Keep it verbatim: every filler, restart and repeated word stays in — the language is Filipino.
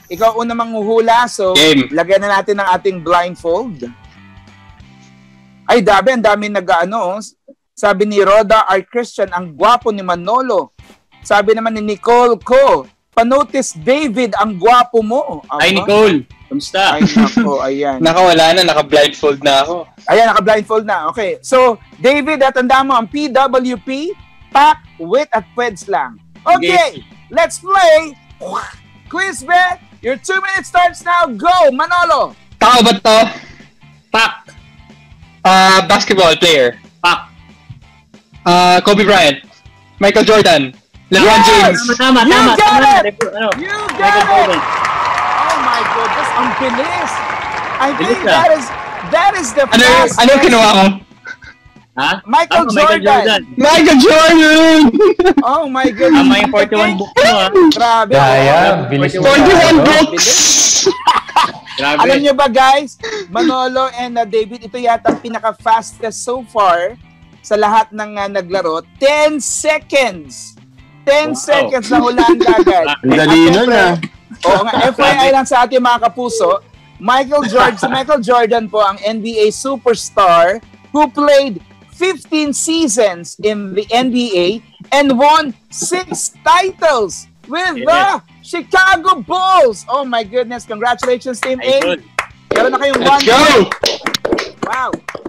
ikaw una manghuhula. So, Game. lagyan na natin ng ating blindfold. Ay, dabi, ang dami nag-ano. Sabi ni Roda R. Christian, ang gwapo ni Manolo. Sabi naman ni Nicole Ko, panotice David, ang gwapo mo. Aba? Ay, Nicole. Kamusta? Ay, nako, ayan. Nakawala na, naka-blindfold na ako. Ayan, naka-blindfold na. Okay. So, David, at tandaan mo, ang P W P, pack, wit, at pweds lang. Okay, let's play Quiz Bet. Your two minutes starts now. Go, Manolo. Tao ba to? Pak. Uh, basketball player. Pak. Uh, Kobe Bryant. Michael Jordan. LeBron Yes! James. Tama, You tama, got tama. it! Ano? You Michael got it! Jordan. Oh my goodness, ang bilis. I think Bilis, ah. that is that is the Ano, fastest. ano kinuha ko? Ha? Michael Tama, Jordan. Michael Jordan! Oh my goodness. Tama yung forty-one book mo, ha? Grabe. Kaya, oh. bilis mo. forty-one Ano? books! Grabe. Alam niyo ba guys, Manolo and uh, David, ito yata ang pinaka-fastest so far sa lahat ng uh, naglaro. ten seconds. ten Wow. seconds na hulaan agad. Ang dali At nun, syempre, ah. Oo nga, F Y I lang sa ating mga kapuso, Michael Jordan, si Michael Jordan po ang N B A superstar who played fifteen seasons in the N B A and won six titles with the Chicago Bulls. Oh my goodness, congratulations Team Ay, A. good. Meron na kayong Let's one go! Wow.